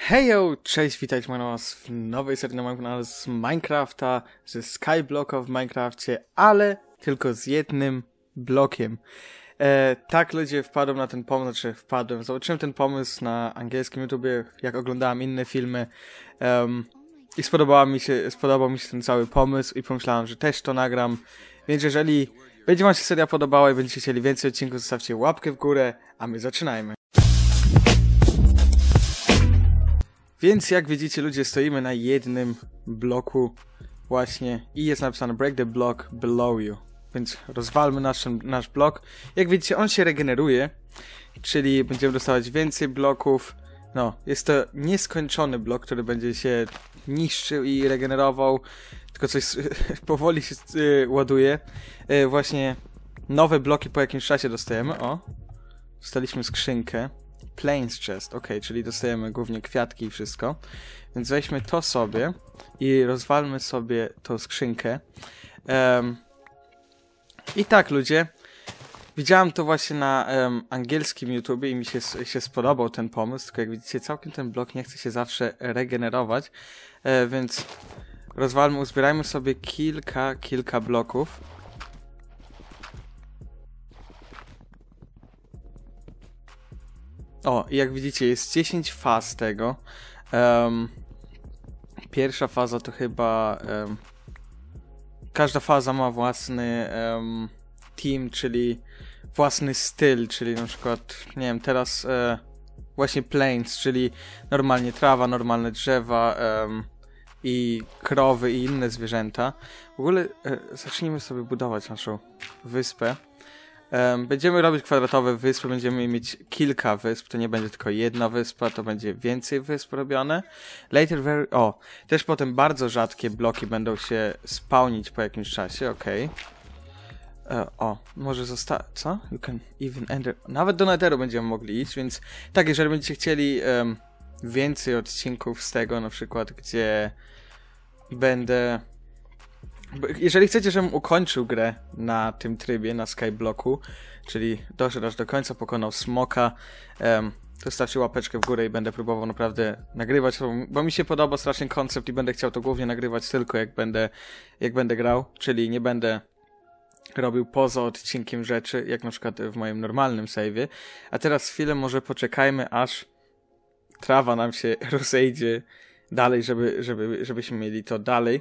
Hejo, cześć, witajcie moi was w nowej serii na moim kanale z Minecrafta, ze Skyblocka w Minecrafcie, ale tylko z jednym blokiem. Tak ludzie, wpadłem na ten pomysł, zobaczyłem ten pomysł na angielskim YouTubie, jak oglądałem inne filmy i spodobał mi się ten cały pomysł i pomyślałem, że też to nagram, więc jeżeli będzie wam się seria podobała i będziecie chcieli więcej odcinków, zostawcie łapkę w górę, a my zaczynajmy. Więc jak widzicie ludzie, stoimy na jednym bloku właśnie i jest napisane break the block below you. Więc rozwalmy nasz blok. Jak widzicie on się regeneruje, czyli będziemy dostawać więcej bloków. No, jest to nieskończony blok, który będzie się niszczył i regenerował, tylko coś powoli się ładuje. Właśnie nowe bloki po jakimś czasie dostajemy. O, dostaliśmy skrzynkę. Plains chest, ok, czyli dostajemy głównie kwiatki i wszystko. Więc weźmy to sobie i rozwalmy sobie tą skrzynkę. I tak ludzie, widziałem to właśnie na angielskim YouTubie i mi się spodobał ten pomysł, tylko jak widzicie całkiem ten blok nie chce się zawsze regenerować. Więc rozwalmy, uzbierajmy sobie kilka bloków. O, i jak widzicie jest 10 faz tego. Pierwsza faza to chyba... każda faza ma własny team, czyli własny styl, czyli na przykład, nie wiem, teraz właśnie plains, czyli normalnie trawa, normalne drzewa i krowy i inne zwierzęta. W ogóle zacznijmy sobie budować naszą wyspę. Będziemy robić kwadratowe wyspy, będziemy mieć kilka wysp, to nie będzie tylko jedna wyspa, to będzie więcej wysp robione. Też potem bardzo rzadkie bloki będą się spawnić po jakimś czasie, okej. Może co? You can even enter... Nawet do Netheru będziemy mogli iść, więc tak, jeżeli będziecie chcieli więcej odcinków z tego, na przykład, gdzie będę... Jeżeli chcecie, żebym ukończył grę na tym trybie, na Skyblocku, czyli doszedł aż do końca, pokonał smoka, to stawcie łapeczkę w górę i będę próbował naprawdę nagrywać, bo mi się podoba strasznie koncept i będę chciał to głównie nagrywać tylko jak będę grał, czyli nie będę robił poza odcinkiem rzeczy, jak na przykład w moim normalnym save'ie. A teraz chwilę może poczekajmy, aż trawa nam się rozejdzie dalej, żebyśmy mieli to dalej.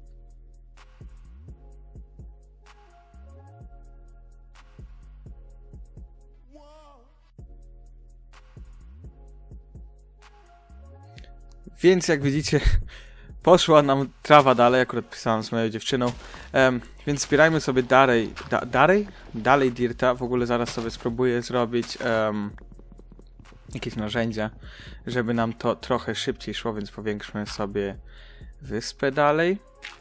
Więc jak widzicie, poszła nam trawa dalej, akurat pisałem z moją dziewczyną, więc zbierajmy sobie dalej dirta. W ogóle zaraz sobie spróbuję zrobić jakieś narzędzia, żeby nam to trochę szybciej szło, więc powiększmy sobie wyspę dalej.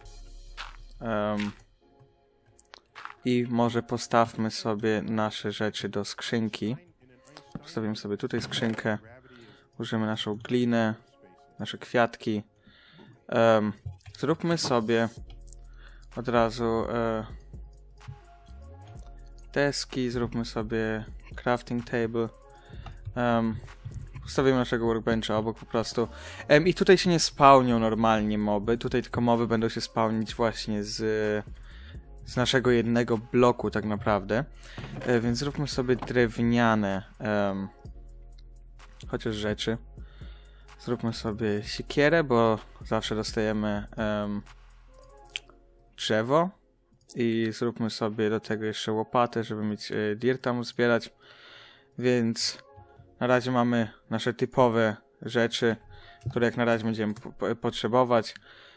I może postawmy sobie nasze rzeczy do skrzynki. Postawimy sobie tutaj skrzynkę, użyjemy naszą glinę, nasze kwiatki. Zróbmy sobie od razu deski, zróbmy sobie crafting table. Postawimy naszego workbencha obok po prostu. I tutaj się nie spawnią normalnie moby, tutaj tylko moby będą się spawnić właśnie z naszego jednego bloku tak naprawdę. Więc zróbmy sobie drewniane chociaż rzeczy. Zróbmy sobie siekierę, bo zawsze dostajemy drzewo. I zróbmy sobie do tego jeszcze łopatę, żeby mieć dirta móc zbierać. Więc na razie mamy nasze typowe rzeczy, które jak na razie będziemy potrzebować.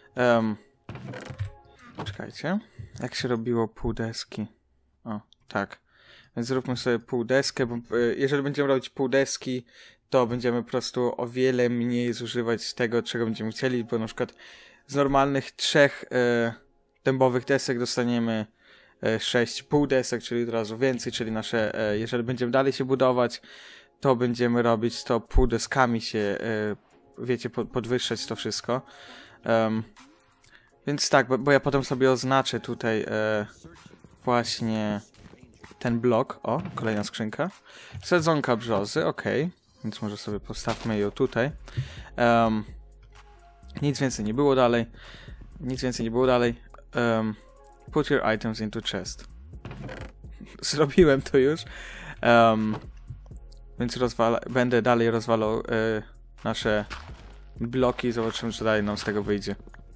Czekajcie. Jak się robiło pół deski? O, tak. Więc zróbmy sobie pół deskę, bo jeżeli będziemy robić pół deski, to będziemy po prostu o wiele mniej zużywać tego, czego będziemy chcieli, bo na przykład z normalnych 3 dębowych desek dostaniemy 6 półdesek, czyli od razu więcej, czyli nasze, jeżeli będziemy dalej się budować, to będziemy robić to półdeskami się, wiecie, podwyższać to wszystko. Więc tak, bo ja potem sobie oznaczę tutaj właśnie ten blok. O, kolejna skrzynka. Sadzonka brzozy, okej. Więc może sobie postawmy ją tutaj. Nic więcej nie było dalej. Put your items into chest. Zrobiłem to już. Więc będę dalej rozwalał nasze bloki i zobaczymy, co dalej nam z tego wyjdzie.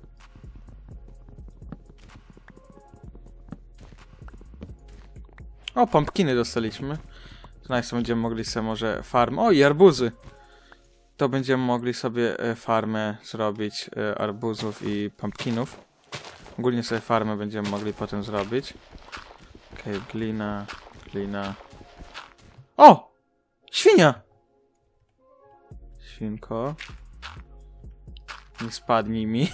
O, pumpkiny dostaliśmy. To nice, będziemy mogli sobie może farm. O, i arbuzy! To będziemy mogli sobie farmę zrobić arbuzów i pumpkinów. Ogólnie sobie farmę będziemy mogli potem zrobić. Okej, glina. O! Świnia! Świnko. Nie spadnij mi.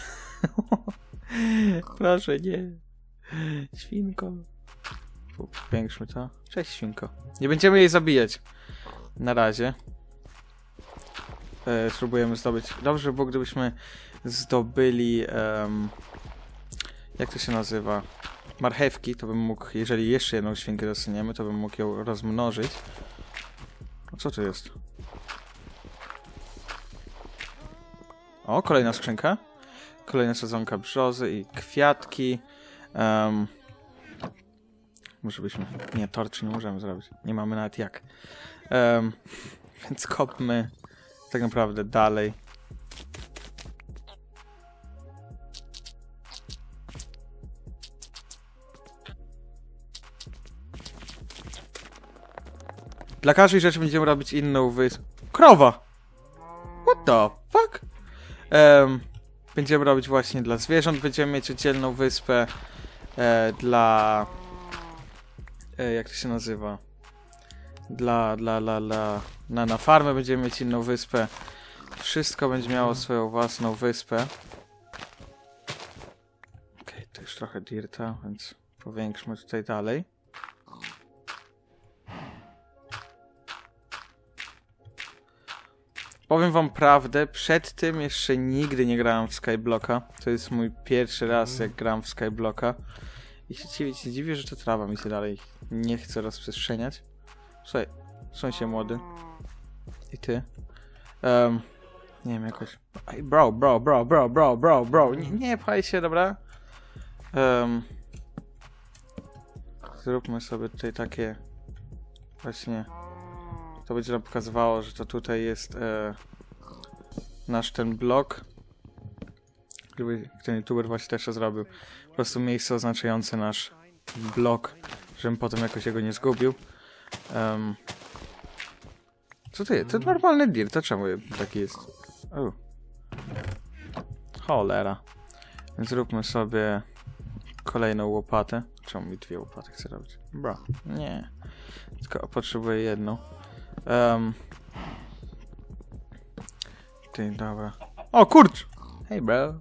Proszę, nie. Świnko. Powiększmy to. Cześć, świnko. Nie będziemy jej zabijać. Na razie. Spróbujemy zdobyć... Dobrze by było, gdybyśmy zdobyli... jak to się nazywa? Marchewki, to bym mógł... Jeżeli jeszcze jedną świnkę dostaniemy, to bym mógł ją rozmnożyć. O, co to jest? O, kolejna skrzynka. Kolejna sadzonka brzozy i kwiatki. Może byśmy... Nie, torczy nie możemy zrobić. Nie mamy nawet jak. Więc kopmy tak naprawdę dalej. Dla każdej rzeczy będziemy robić inną wyspę. Krowa! What the fuck? Będziemy robić właśnie dla zwierząt. Będziemy mieć oddzielną wyspę dla... jak to się nazywa? Na farmę będziemy mieć inną wyspę. Wszystko będzie miało swoją własną wyspę. Okej, to już trochę dirta, więc powiększmy tutaj dalej. Powiem wam prawdę, przed tym jeszcze nigdy nie grałem w Skyblocka. To jest mój pierwszy raz, jak gram w Skyblocka. I się dziwię, że to trawa mi się dalej nie chce rozprzestrzeniać. Słuchaj, są się młody. I ty. Nie wiem, jakoś... Ej, bro. Nie pchaj się, dobra? Zróbmy sobie tutaj takie... Właśnie... To będzie nam pokazywało, że to tutaj jest nasz ten blok. Gdyby ten youtuber właśnie też to zrobił. Po prostu miejsce oznaczające nasz blok, żebym potem jakoś jego nie zgubił. Co to jest? To normalny dirt, to czemu taki jest? O. Cholera. Więc zróbmy sobie kolejną łopatę. Czemu mi dwie łopaty chcę robić? Bro, nie. Tylko potrzebuję jedną. Ty, dobra. O, kurcz! Hey bro.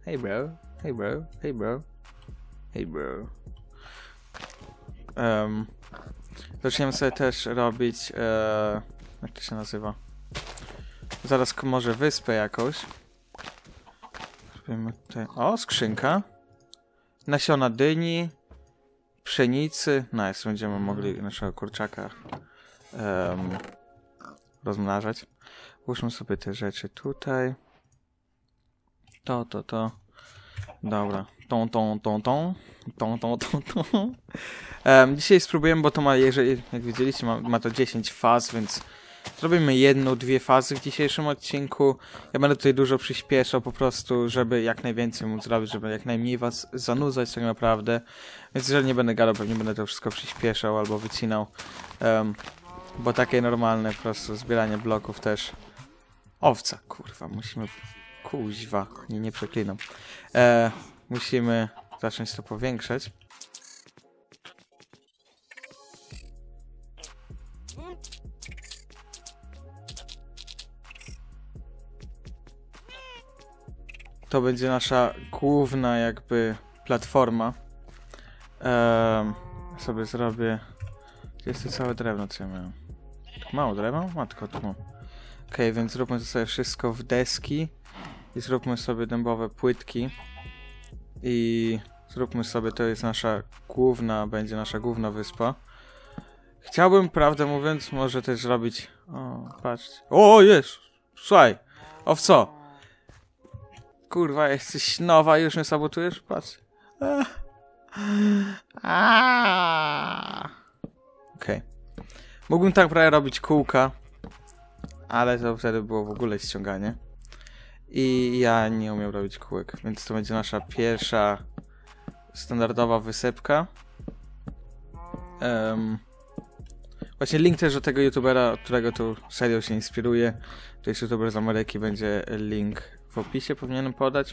Zaczniemy sobie też robić... jak to się nazywa? Zaraz może wyspę jakąś. Zrobimy tutaj... O, skrzynka. Nasiona dyni. Pszenicy. Nice, będziemy mogli naszego kurczaka rozmnażać. Włóżmy sobie te rzeczy tutaj. To. Dobra. Dzisiaj spróbujemy, bo to ma, jeżeli, jak widzieliście, ma to 10 faz, więc zrobimy jedną, dwie fazy w dzisiejszym odcinku. Ja będę tutaj dużo przyspieszał po prostu, żeby jak najwięcej móc zrobić, żeby jak najmniej was zanudzać tak naprawdę. Więc jeżeli nie będę gadał, pewnie będę to wszystko przyspieszał albo wycinał. Bo takie normalne po prostu zbieranie bloków też. Owca, kurwa, musimy... Kuźwa, nie przeklinam. Musimy zacząć to powiększać. To będzie nasza główna jakby platforma. Sobie zrobię... Gdzie jest to całe drewno, co ja miałem? Tak mało drewna? Matko, tu mam. Okej, więc zróbmy to sobie wszystko w deski. I zróbmy sobie dębowe płytki. I zróbmy sobie, to jest nasza główna, będzie nasza główna wyspa. Chciałbym, prawdę mówiąc, może też zrobić... O, patrzcie. O, jest! Słuchaj! Owco! Kurwa, jesteś nowa i już mnie sabotujesz? Patrz. Okej. Mógłbym tak prawie robić kółka, ale to wtedy było w ogóle ściąganie. I ja nie umiem robić kółek, więc to będzie nasza pierwsza standardowa wysepka. Właśnie link też do tego youtubera, od którego tu serial się inspiruje. To jest youtuber z Ameryki, będzie link w opisie, powinienem podać.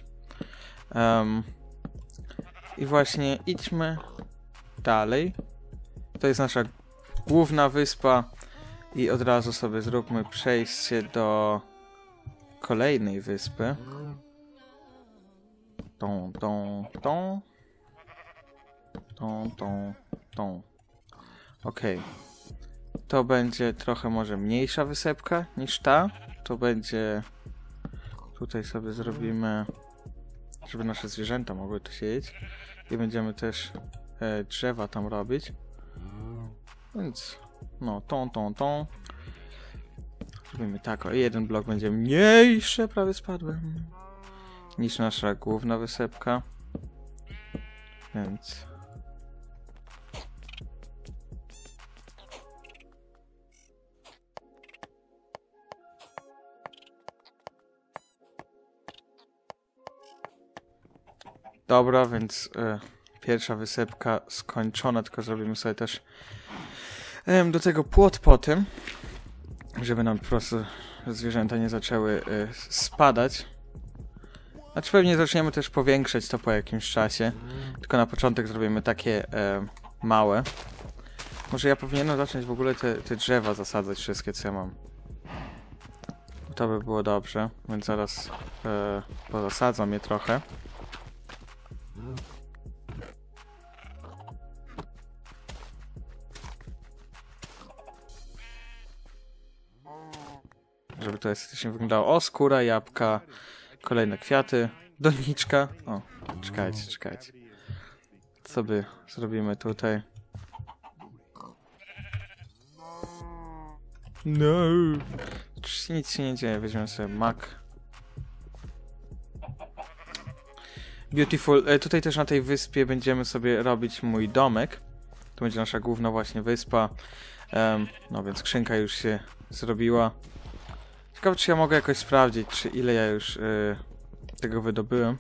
I właśnie idźmy dalej. To jest nasza główna wyspa i od razu sobie zróbmy przejście do kolejnej wyspy. Okej. To będzie trochę może mniejsza wysepka niż ta. To będzie... Tutaj sobie zrobimy, żeby nasze zwierzęta mogły tu siedzieć. I będziemy też drzewa tam robić. Więc no, tą. Zrobimy tak, o jeden blok będzie mniejszy, prawie spadłem, niż nasza główna wysepka. Więc... Dobra, więc pierwsza wysepka skończona, tylko zrobimy sobie też do tego płot po tym, żeby nam po prostu zwierzęta nie zaczęły spadać. Znaczy pewnie zaczniemy też powiększać to po jakimś czasie, tylko na początek zrobimy takie małe. Może ja powinienem zacząć w ogóle te drzewa zasadzać wszystkie, co ja mam. To by było dobrze, więc zaraz pozasadzam je trochę. Żeby to estetycznie wyglądało. O, skóra, jabłka, kolejne kwiaty, doniczka. O, czekajcie. Co sobie zrobimy tutaj? No. Nic się nie dzieje, weźmiemy sobie mak. Beautiful. Tutaj też na tej wyspie będziemy sobie robić mój domek. To będzie nasza główna właśnie wyspa. No więc skrzynka już się zrobiła. Ciekawe, czy ja mogę jakoś sprawdzić, czy ile ja już tego wydobyłem.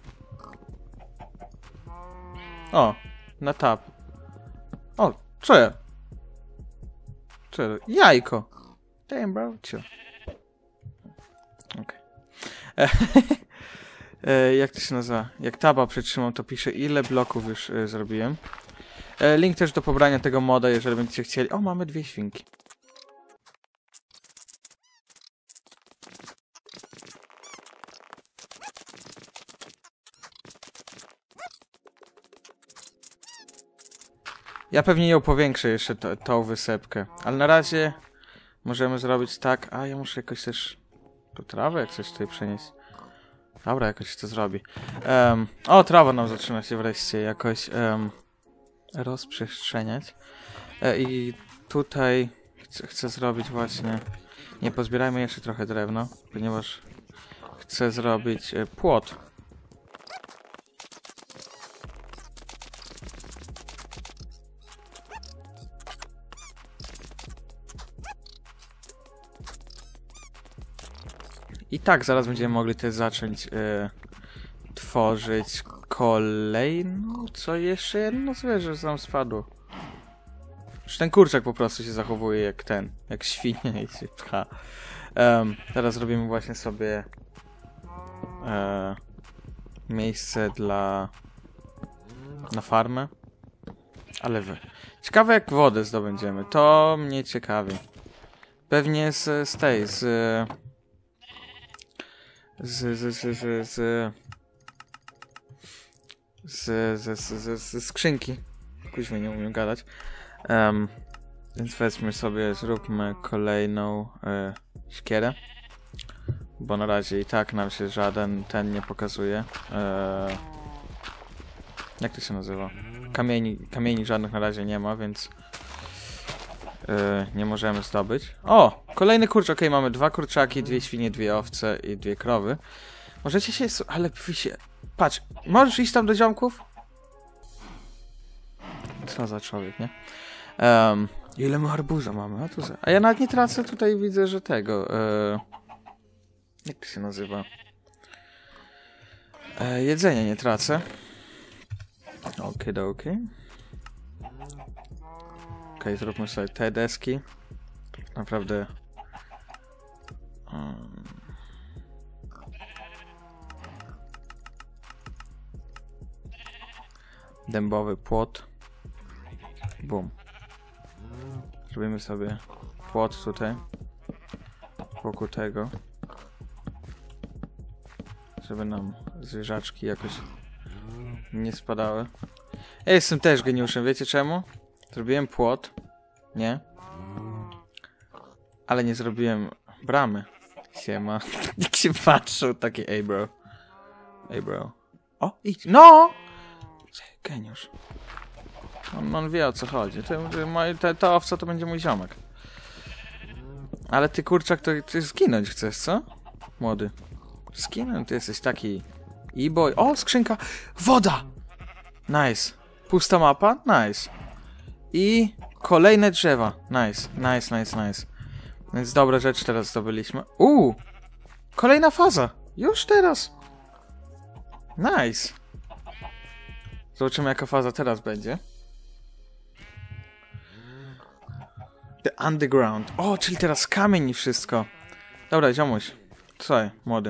O, na tab. O, co ja? Co ja? Jajko. Damn, bro. Cio. Okej. Jak to się nazywa? Jak taba przytrzymam, to piszę, ile bloków już zrobiłem. Link też do pobrania tego moda, jeżeli będziecie chcieli. O, mamy 2 świnki. Ja pewnie ją powiększę jeszcze tą wysepkę, ale na razie możemy zrobić tak. A ja muszę jakoś też to trawę jak coś tutaj przenieść. Dobra, jakoś to zrobi. O, trawa nam zaczyna się wreszcie jakoś rozprzestrzeniać. I tutaj chcę zrobić właśnie... Nie, pozbierajmy jeszcze trochę drewna, ponieważ chcę zrobić płot. I tak, zaraz będziemy mogli też zacząć tworzyć kolejną... Co jeszcze jedno zwierzę nam spadło. Już ten kurczak po prostu się zachowuje jak ten, jak świnia i się pcha. Teraz zrobimy właśnie sobie miejsce na farmę. Ale ciekawe jak wodę zdobędziemy, to mnie ciekawi. Pewnie ze skrzynki. Kuźwa, nie umiem gadać. Więc weźmy sobie, zróbmy kolejną siekierę. Bo na razie i tak nam się żaden ten nie pokazuje. Jak to się nazywa? Kamieni żadnych na razie nie ma, więc nie możemy zdobyć. O! Kolejny kurczak. Okej, mamy 2 kurczaki, 2 świnie, 2 owce i 2 krowy. Możecie się... Ale wy się... Patrz, możesz iść tam do ziomków? Co za człowiek, nie? Ile my arbuza mamy? A ja nawet nie tracę tutaj, widzę, że tego... jak to się nazywa? Jedzenie nie tracę. Okej. Okej, zróbmy sobie te deski. Naprawdę... dębowy płot. Bum. Zrobimy sobie płot tutaj. Wokół tego. Żeby nam zwierzaczki jakoś nie spadały. Ja jestem też geniuszem, wiecie czemu? Zrobiłem płot. Nie. Ale nie zrobiłem bramy. Siema. Nikt się patrzył, taki ej bro. Ej bro. O, idź. No! Geniusz. On wie o co chodzi. Ta owca to będzie mój ziomek. Ale ty kurczak to ty zginąć chcesz, co? Młody. Zginąć? Ty jesteś taki... E-boy. O, skrzynka! Woda! Nice. Pusta mapa? Nice. I kolejne drzewa. Nice. Więc dobre rzeczy teraz zdobyliśmy. Kolejna faza. Już teraz. Nice. Zobaczymy jaka faza teraz będzie. The Underground. O, czyli teraz kamień i wszystko. Dobra, ziomuś. Słuchaj, młody.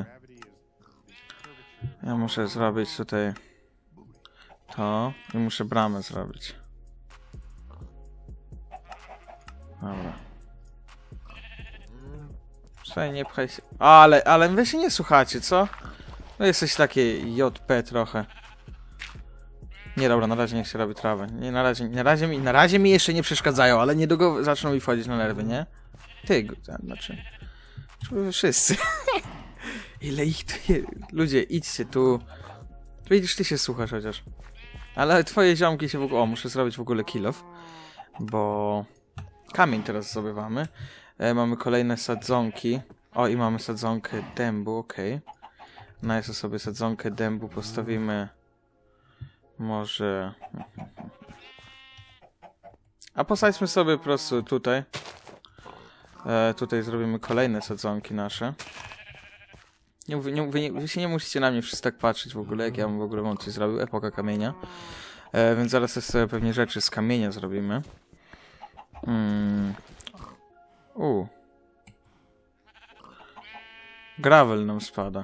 Ja muszę zrobić tutaj to i muszę bramę zrobić. Dobra. Słuchaj, nie pchaj się. Ale wy się nie słuchacie, co? No jesteś takie JP trochę. Nie, dobra, na razie niech się robi trawę. Nie, na razie mi jeszcze nie przeszkadzają, ale niedługo zaczną mi wchodzić na nerwy, nie? Ty, znaczy... Wszyscy. Ile ich tu jest? Ludzie, idźcie tu. Widzisz, ty się słuchasz chociaż. Ale twoje ziomki się w ogóle... O, muszę zrobić w ogóle kill off. Bo... Kamień teraz zdobywamy. Mamy kolejne sadzonki. O, i mamy sadzonkę dębu, okej. No, jeszcze sobie sadzonkę dębu postawimy... Może... A posadźmy sobie po prostu tutaj. Tutaj zrobimy kolejne sadzonki nasze. Wy się nie musicie na mnie wszyscy tak patrzeć w ogóle, jak ja bym w ogóle coś zrobił. Epoka kamienia. Więc zaraz sobie pewnie rzeczy z kamienia zrobimy. Gravel nam spada.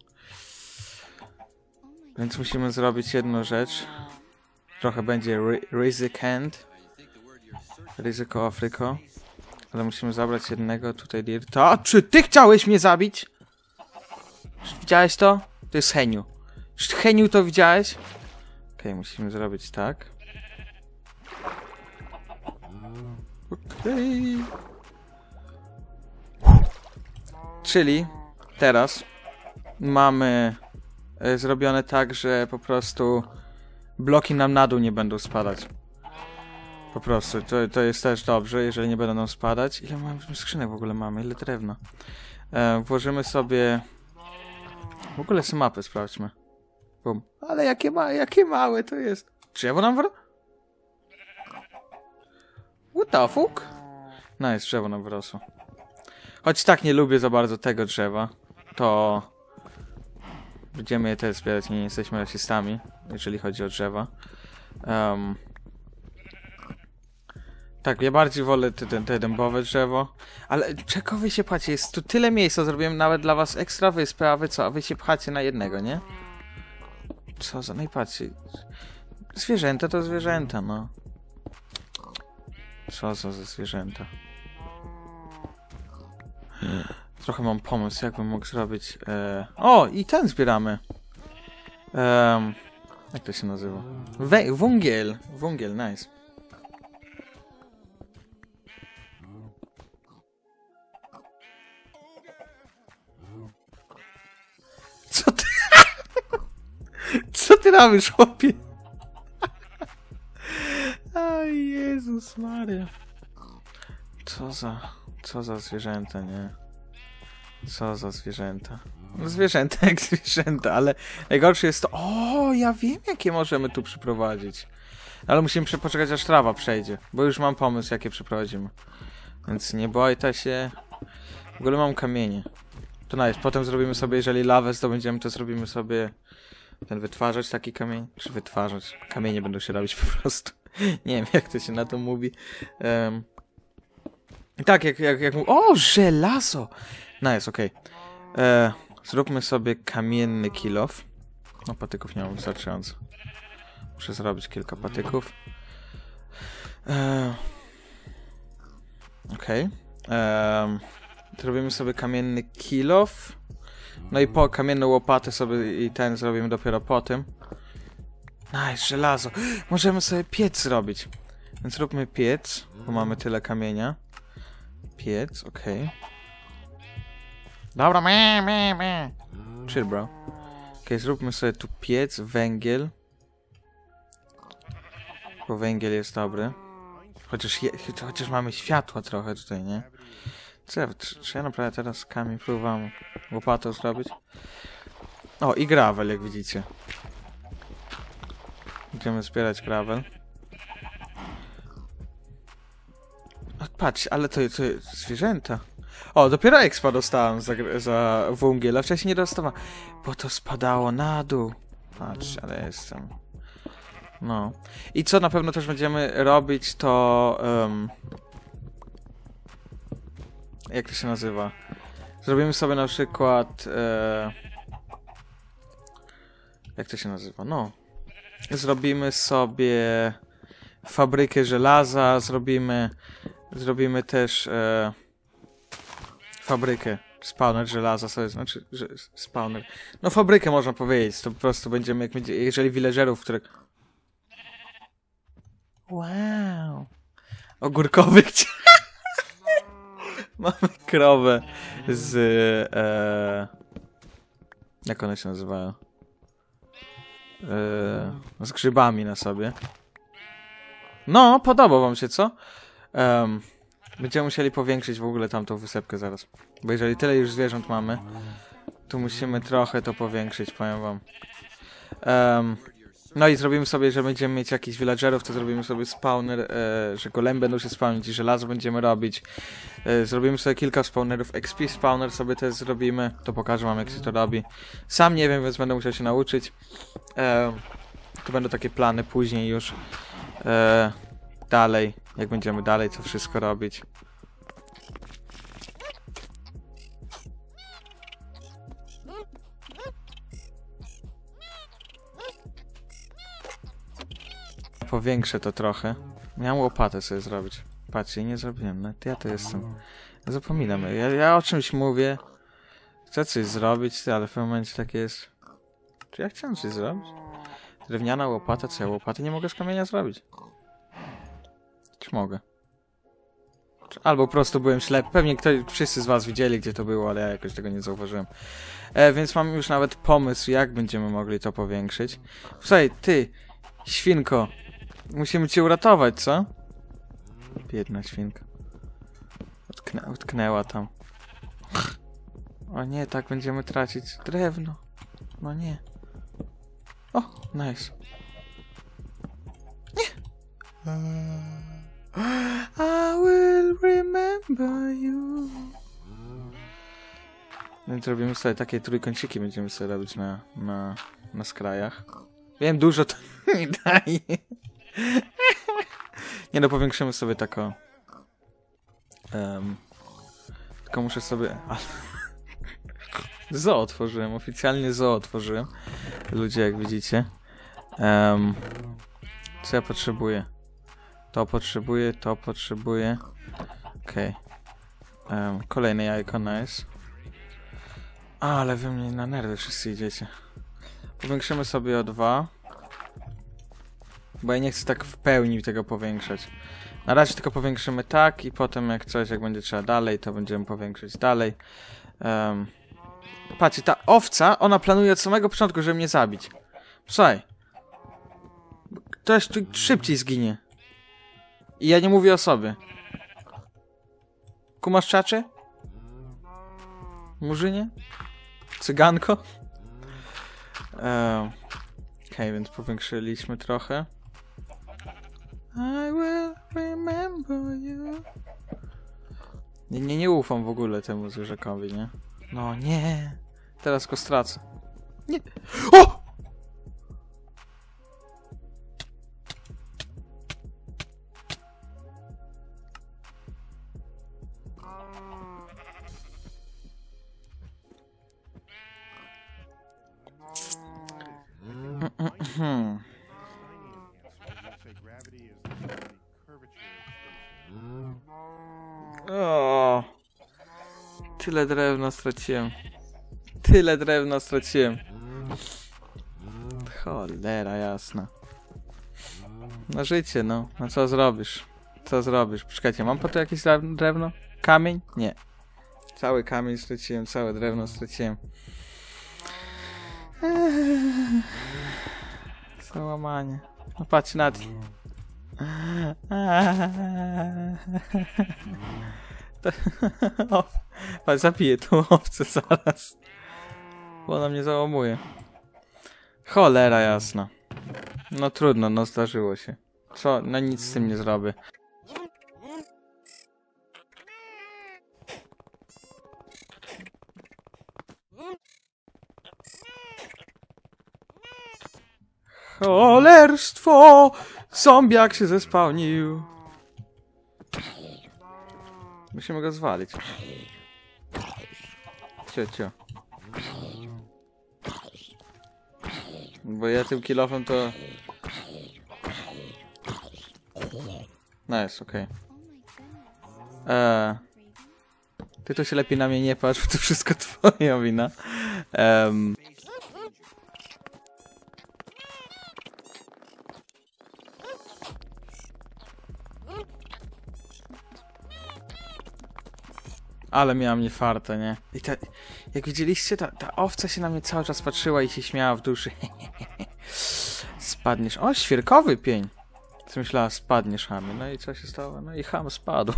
Więc musimy zrobić jedną rzecz. Trochę będzie ryzyko Afryko. Ale musimy zabrać jednego tutaj dirta. Czy ty chciałeś mnie zabić? Czy widziałeś to? To jest Heniu. Czy Heniu to widziałeś? Okej, musimy zrobić tak. Okej. Czyli teraz mamy zrobione tak, że po prostu bloki nam na dół nie będą spadać. Po prostu, to jest też dobrze, jeżeli nie będą nam spadać. Ile mamy skrzynek w ogóle mamy? Ile drewna? Włożymy sobie... W ogóle sobie mapę sprawdźmy. Bum. Ale jakie małe to jest. Drzewo nam What the fuck? Nice, drzewo nam wyrosło. Choć tak nie lubię za bardzo tego drzewa, to... Będziemy je też zbierać, nie jesteśmy rasistami, jeżeli chodzi o drzewa. Tak, ja bardziej wolę te dębowe drzewo. Ale czego wy się pchacie? Jest tu tyle miejsca, zrobiłem nawet dla was ekstra wyspę, a wy co? A wy się pchacie na jednego, nie? Co za... No i patrzcie. Zwierzęta to zwierzęta, no. Co za zwierzęta? Trochę mam pomysł, jak bym mógł zrobić... O! I ten zbieramy. Jak to się nazywa? Węgiel. Węgiel, nice. Co ty... Co ty robisz, chłopie? O Jezus Maria. Co za zwierzęta, nie? Co za zwierzęta. No zwierzęta jak zwierzęta, ale najgorsze jest to... O, ja wiem, jakie możemy tu przyprowadzić. Ale musimy poczekać, aż trawa przejdzie, bo już mam pomysł, jakie przyprowadzimy. Więc nie bojta się. W ogóle mam kamienie. To nice. Potem zrobimy sobie, jeżeli lawę zdobędziemy, to zrobimy sobie wytwarzać taki kamień. Czy wytwarzać? Kamienie będą się robić po prostu. Nie wiem, jak to się na to mówi. Tak, jak o, żelazo! Nice, okej. Zróbmy sobie kamienny kilof. No, patyków nie mam wystarczająco. Muszę zrobić kilka patyków. Okej. Zrobimy sobie kamienny kilof. No i po kamienną łopatę sobie i ten zrobimy dopiero po tym. Nice, żelazo. Możemy sobie piec zrobić. Więc róbmy piec, bo mamy tyle kamienia. Piec, okej. Dobra, chill, bro. Okej, zróbmy sobie tu piec, węgiel. Bo węgiel jest dobry. Chociaż mamy światła trochę tutaj, nie? Czy ja naprawdę teraz kamień próbowałem łopatą zrobić? O, i gravel, jak widzicie. Będziemy zbierać gravel. O, patrz, ale to zwierzęta. O, dopiero expa dostałem za węgiel, a wcześniej nie dostawałem. Bo to spadało na dół. Patrz, ale jestem... No. I co na pewno też będziemy robić, to... jak to się nazywa? Zrobimy sobie na przykład... jak to się nazywa? No. Zrobimy sobie fabrykę żelaza, zrobimy też fabrykę, spawner żelaza, sobie znaczy, że spawner. No fabrykę można powiedzieć, to po prostu będziemy, jeżeli villagerów, które... Wow. Ogórkowy mamy krowę z... jak one się nazywają? Z grzybami na sobie. No, podoba wam się, co? Będziemy musieli powiększyć w ogóle tamtą wysepkę zaraz. Bo jeżeli tyle już zwierząt mamy, to musimy trochę to powiększyć, powiem wam. No i zrobimy sobie, że będziemy mieć jakichś villagerów, to zrobimy sobie spawner, że golem będą się spawnić i żelazo będziemy robić. Zrobimy sobie kilka spawnerów, XP spawner sobie też zrobimy, to pokażę wam, jak się to robi. Sam nie wiem, więc będę musiał się nauczyć. To będą takie plany później już. Dalej, jak będziemy dalej to wszystko robić. Powiększę to trochę. Miałem łopatę sobie zrobić. Patrzcie, nie zrobiłem. No, ja to jestem. Ja zapominam. Ja o czymś mówię. Chcę coś zrobić, ale w pewnym momencie tak jest. Czy ja chciałem coś zrobić? Drewniana łopata, co ja łopaty nie mogę z kamienia zrobić? Czy mogę? Albo po prostu byłem ślepy. Pewnie wszyscy z was widzieli, gdzie to było, ale ja jakoś tego nie zauważyłem. Więc mam już nawet pomysł, jak będziemy mogli to powiększyć. Słuchaj, ty, świnko. Musimy cię uratować, co? Biedna świnka. Utknęła tam. O nie, tak będziemy tracić drewno. No nie. O, nice. Nie. I will remember you. Więc robimy sobie takie trójkąciki, będziemy sobie robić na skrajach. Wiem, dużo to nie daje. Nie no, powiększymy sobie tako. Tylko muszę sobie... Zoo otworzyłem, oficjalnie zoo otworzyłem. Ludzie, jak widzicie. Co ja potrzebuję? To potrzebuję. Okej. Kolejne jajko, nice. Ale wy mnie na nerwy wszyscy idziecie. Powiększymy sobie o 2. Bo ja nie chcę tak w pełni tego powiększać. Na razie tylko powiększymy tak i potem jak coś, jak będzie trzeba dalej, to będziemy powiększyć dalej. Patrzcie, ta owca, ona planuje od samego początku, żeby mnie zabić. Słuchaj. Ktoś tu szybciej zginie. I ja nie mówię o sobie. Kumasz czacze? Murzynie? Cyganko? Okej, więc powiększyliśmy trochę. I will remember you. Nie ufam w ogóle temu zwierzakowi, nie? No nie. Teraz go stracę. Nie. O! O, tyle drewna straciłem. Tyle drewna straciłem. Cholera jasna. No życie, no. No co zrobisz? Co zrobisz? Poczekajcie, mam po to jakieś drewno? Kamień? Nie. Cały kamień straciłem, całe drewno straciłem. Załamanie. No patrz na to. Patrz, zabiję tą owcę zaraz. Bo ona mnie załamuje. Cholera jasna. No trudno, no zdarzyło się. Co? No nic z tym nie zrobię. Cholerstwo! Zombiak się zespałnił. Musimy go zwalić. Cio. Bo ja tym kilofem to... Nice, okej. Ty to się lepiej na mnie nie patrz, bo to wszystko twoja wina. Ale miała mnie farta, nie? I jak widzieliście, ta owca się na mnie cały czas patrzyła i się śmiała w duszy. Spadniesz. O, świerkowy pień. Co myślała, spadniesz, chamie. No i co się stało? No i ham spadł.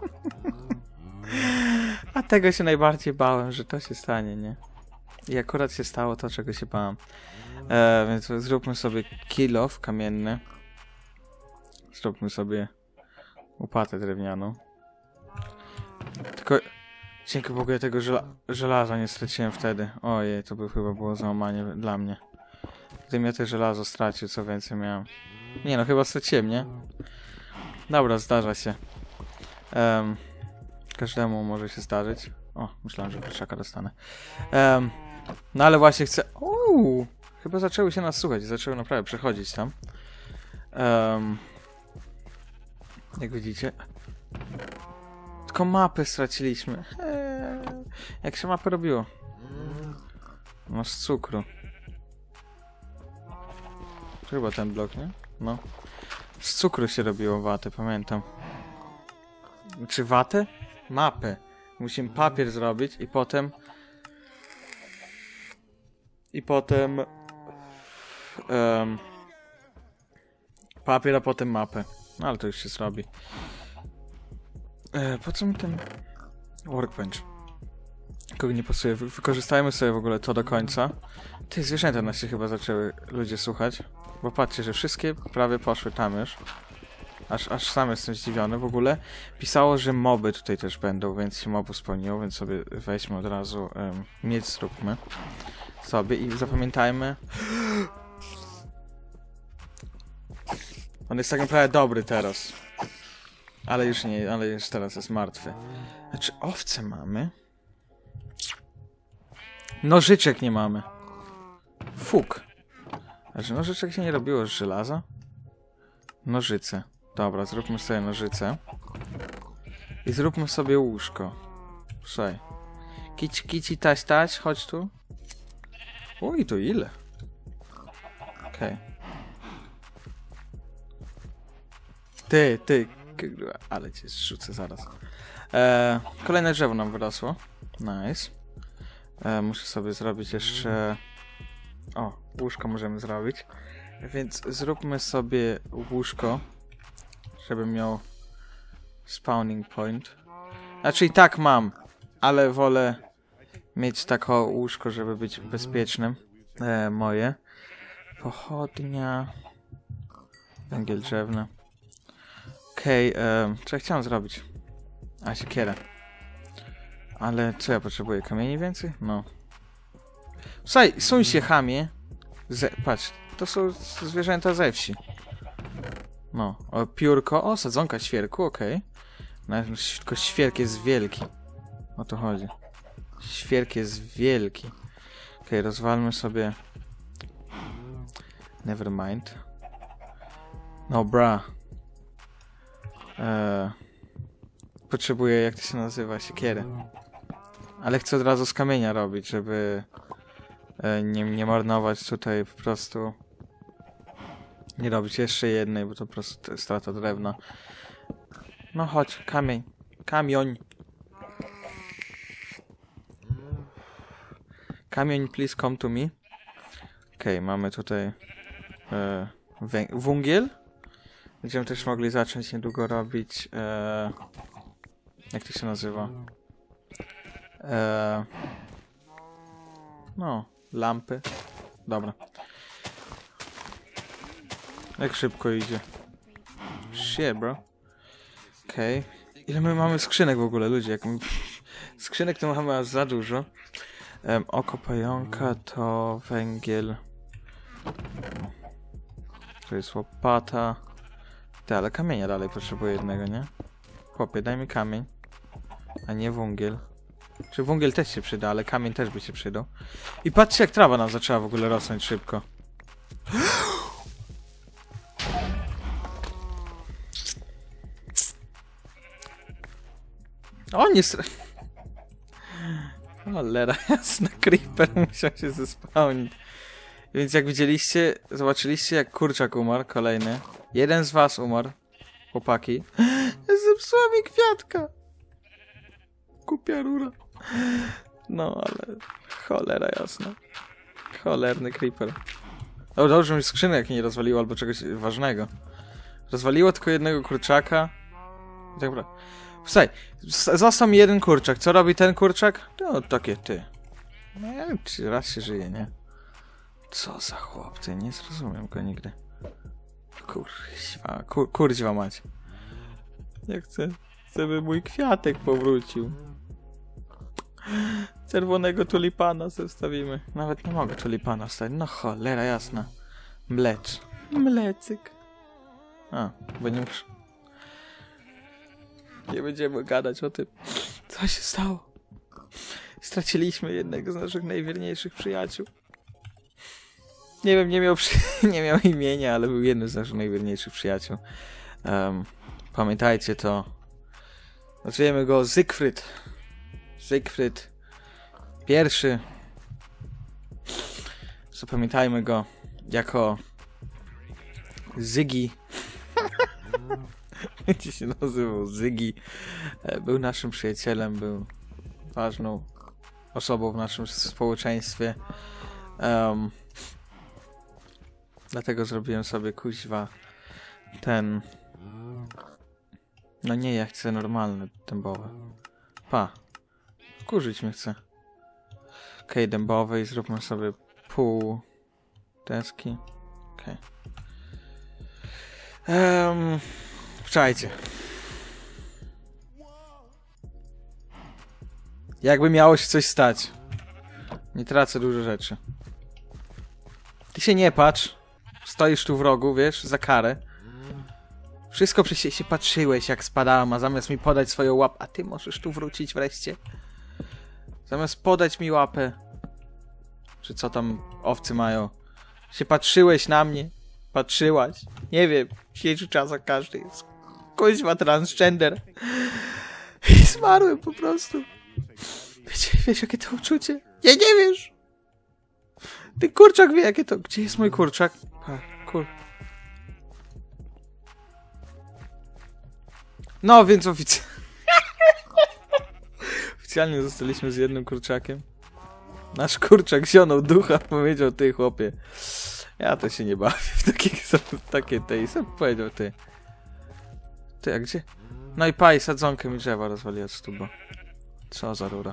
A tego się najbardziej bałem, że to się stanie, nie? I akurat się stało to, czego się bałem. Więc zróbmy sobie kilof kamienny. Zróbmy sobie łopatę drewnianą. Tylko dzięki Bogu ja tego żelaza nie straciłem wtedy. Ojej, to by chyba było załamanie dla mnie. Gdybym ja te żelazo stracił, co więcej miałem. Nie no, chyba straciłem, nie? Dobra, zdarza się. Każdemu może się zdarzyć. O, myślałem, że kurczaka dostanę. No ale właśnie chcę... Chyba zaczęły się nas słuchać. Zaczęły naprawdę przechodzić tam. Jak widzicie... Tylko mapy straciliśmy. Jak się mapy robiło? No z cukru. Chyba ten blok, nie? No. Z cukru się robiło watę, pamiętam. Czy watę? Mapę. Musimy papier zrobić i potem... papier, a potem mapę. No ale to już się zrobi. Po co mi ten workbench? Kogo nie pasuje? Wykorzystajmy sobie w ogóle to do końca. Te zwierzęta nas się chyba zaczęły ludzie słuchać. Bo patrzcie, że wszystkie prawie poszły tam już. Aż sam jestem zdziwiony. W ogóle pisało, że moby tutaj też będą, więc się mobu spełniło, więc sobie weźmy od razu mieć zróbmy sobie i zapamiętajmy. On jest tak naprawdę dobry teraz. Ale już nie, ale już teraz jest martwy. Znaczy, owce mamy? Nożyczek nie mamy. Fuk. Znaczy, nożyczek się nie robiło z żelaza? Nożyce. Dobra, zróbmy sobie nożyce. I zróbmy sobie łóżko. Słuchaj. Kici, taś, chodź tu. Uj, to ile? Okej. Ty. Ale cię zrzucę zaraz. Kolejne drzewo nam wyrosło. Nice. Muszę sobie zrobić jeszcze... O, łóżko możemy zrobić. Więc zróbmy sobie łóżko, żeby miał spawning point. Znaczy i tak mam, ale wolę mieć takie łóżko, żeby być bezpiecznym. Moje. Pochodnia. Węgiel drzewny. Okej, co ja chciałem zrobić? A, siekierę. Ale co ja potrzebuję? Kamieni więcej? No. Słuchaj, suń się, chamie. Patrz, to są zwierzęta ze wsi. No, o, piórko. O, sadzonka świerku, okej. Tylko świerk jest wielki. O to chodzi. Świerk jest wielki. Okej, rozwalmy sobie... Nevermind. No, bra. Potrzebuję, jak to się nazywa, siekierę. Ale chcę od razu z kamienia robić, żeby nie marnować tutaj po prostu. Nie robić jeszcze jednej, bo to po prostu strata drewna. No chodź, kamień. Kamień. Kamień, please come to me. Okej, mamy tutaj węgiel. Będziemy też mogli zacząć niedługo robić jak to się nazywa? No, lampy. Dobra. Jak szybko idzie. Shit, bro. Okej. Ile my mamy skrzynek w ogóle, ludzie? Jak skrzynek to mamy aż za dużo. Oko pająka to węgiel. To jest łopata. Ale kamienia dalej potrzebuję jednego, nie? Chłopie, daj mi kamień. A nie węgiel. Czy węgiel też się przyda, ale kamień też by się przydał. I patrzcie, jak trawa nam zaczęła w ogóle rosnąć szybko. O, nie cholera jasna, creeper musiał się zespałnić. Więc jak widzieliście, zobaczyliście, jak kurczak umarł, kolejny. Jeden z was umarł, chłopaki. Zepsuła mi kwiatka. Głupia rura. No, ale cholera jasna. Cholerny creeper. O, dobrze mi skrzynek nie rozwaliło, albo czegoś ważnego. Rozwaliło tylko jednego kurczaka. Dobra. Słuchaj, został mi jeden kurczak. Co robi ten kurczak? To takie ty. No ja wiem, czy raz się żyje, nie? Co za chłop, ty? Nie zrozumiem go nigdy. Kurźwa mać. Ja chcę, żeby mój kwiatek powrócił. Czerwonego tulipana zostawimy. Nawet nie mogę tulipana wstawić. No cholera jasna. Mlecz. Mlecyk. A, bo nie muszę. Nie będziemy gadać o tym, co się stało. Straciliśmy jednego z naszych najwierniejszych przyjaciół. Nie wiem, nie miał imienia, ale był jednym z naszych najwierniejszych przyjaciół. Pamiętajcie to. Nazwiemy go Siegfried. Siegfried I. Zapamiętajmy go jako Ziggy. Będzie się nazywał Ziggy. Był naszym przyjacielem, był ważną osobą w naszym społeczeństwie. Dlatego zrobiłem sobie kuźwa ten... No nie, ja chcę normalne dębowe. Pa. Wkurzyć mnie chce. Okej, dębowe i zróbmy sobie pół deski. Okej. Wczajcie. Jakby miało się coś stać. Nie tracę dużo rzeczy. Ty się nie patrz. Stoisz tu w rogu, wiesz, za karę. Wszystko przecież się patrzyłeś, jak spadałem, a zamiast mi podać swoją łapę... A ty możesz tu wrócić wreszcie? Zamiast podać mi łapę... Czy co tam owcy mają? Się patrzyłeś na mnie? Patrzyłaś? Nie wiem, w dzisiejszych czasach każdy jest... Kuźwa transgender. I zmarłem po prostu. Wiesz, jakie to uczucie? Nie wiesz! Ty kurczak wie, jakie to... Gdzie jest mój kurczak? No, więc oficjalnie zostaliśmy z jednym kurczakiem. Nasz kurczak zionął ducha, powiedział: ty chłopie, ja to się nie bawię w takie tej, sam powiedział ty. Ty, a gdzie? No i paj, sadzonkę mi drzewa rozwaliła z tuba. Co za rura.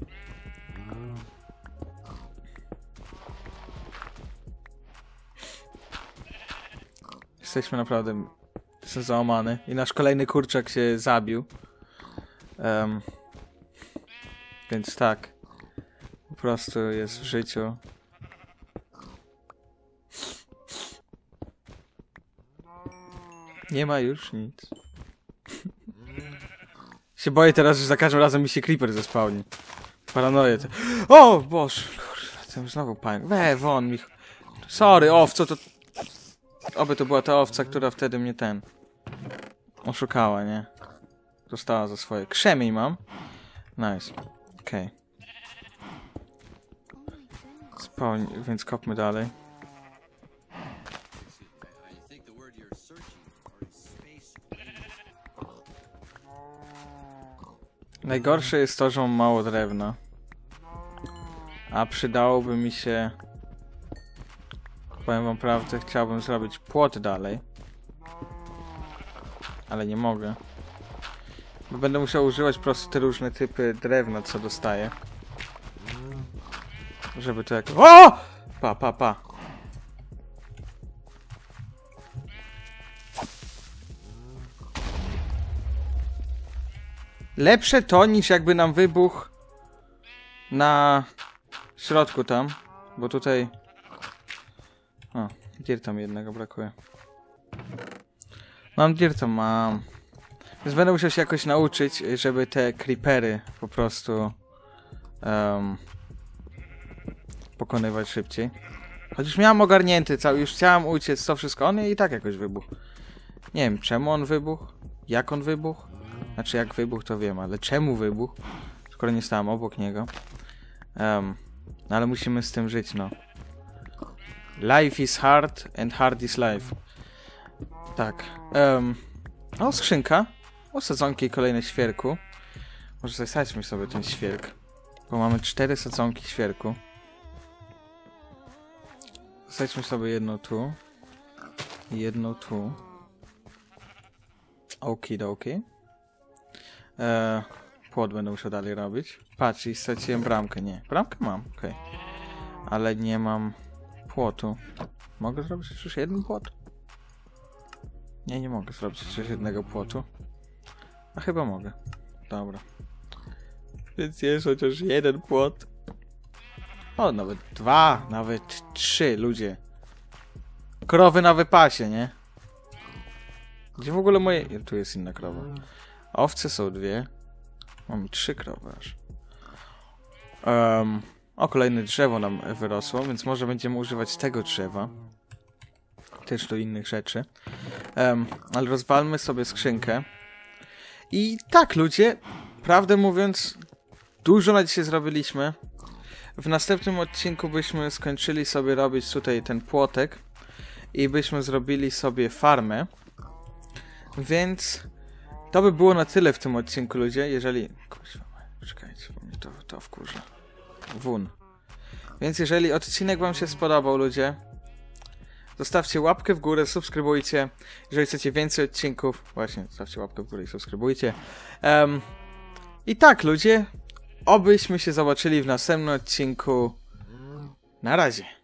Jesteśmy naprawdę załamany. I nasz kolejny kurczak się zabił. Więc tak. Po prostu jest w życiu. Nie ma już nic. Się boję teraz, że za każdym razem mi się creeper zespałni. Paranoję. O Boże, kurde, ten znowu pająk. Won mi. Sorry, owco to... Oby to była ta owca, która wtedy mnie oszukała, nie? Dostała za swoje. Krzemień mam. Nice. Okej. Spałni, więc kopmy dalej. Najgorsze jest to, że mam mało drewna. A przydałoby mi się... Powiem wam prawdę, chciałbym zrobić płot dalej. Ale nie mogę. Bo będę musiał używać po prostu te różne typy drewna, co dostaję. Żeby to jak... O! Pa. Lepsze to, niż jakby nam wybuchł na środku tam. Bo tutaj... O, dirta mi jednego brakuje. Mam dirta, mam. Więc będę musiał się jakoś nauczyć, żeby te creepery po prostu pokonywać szybciej. Chociaż miałem ogarnięty cały, już chciałem uciec, to wszystko, on i tak jakoś wybuchł. Nie wiem, czemu on wybuchł, jak on wybuchł. Znaczy jak wybuchł to wiem, ale czemu wybuchł, skoro nie stałem obok niego. No ale musimy z tym żyć, no. Life is hard and hard is life. Tak. O, skrzynka. O, sadzonki i kolejne świerku. Może zasadźmy sobie ten świerk. Bo mamy 4 sadzonki świerku. Zasadźmy sobie jedną tu. I jedną tu. Okidoki. Płot będę musiał dalej robić. Patrz, i straciłem bramkę. Nie, bramkę mam, okej. Ale nie mam płotu. Mogę zrobić już jeden płot? Nie mogę zrobić jeszcze jednego płotu. A chyba mogę. Dobra. Więc jest chociaż jeden płot. O, nawet 2, nawet 3, ludzie. Krowy na wypasie, nie? Gdzie w ogóle moje... Tu jest inna krowa. Owce są 2. Mam 3 krowy aż. O, kolejne drzewo nam wyrosło, więc może będziemy używać tego drzewa. Też do innych rzeczy. Ale rozwalmy sobie skrzynkę. I tak, ludzie, prawdę mówiąc, dużo na dzisiaj zrobiliśmy. W następnym odcinku byśmy skończyli sobie robić tutaj ten płotek i byśmy zrobili sobie farmę. Więc to by było na tyle w tym odcinku, ludzie, jeżeli... Kuźwa, czekajcie, bo mnie to wkurza. Więc jeżeli odcinek wam się spodobał, ludzie, zostawcie łapkę w górę, subskrybujcie. Jeżeli chcecie więcej odcinków, właśnie, zostawcie łapkę w górę i subskrybujcie. I tak, ludzie, obyśmy się zobaczyli w następnym odcinku. Na razie.